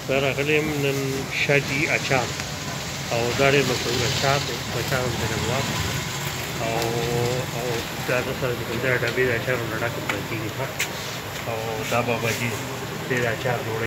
دا راغلی یم نن شاجي اچار او دا ډېر مشهور اچار دی، اچار هم ترې واخلو او دا سره چې کوم ځای ډبې د اچارو نه ډکې پرتې دي او دا باباجي دې د اچار جوړوي.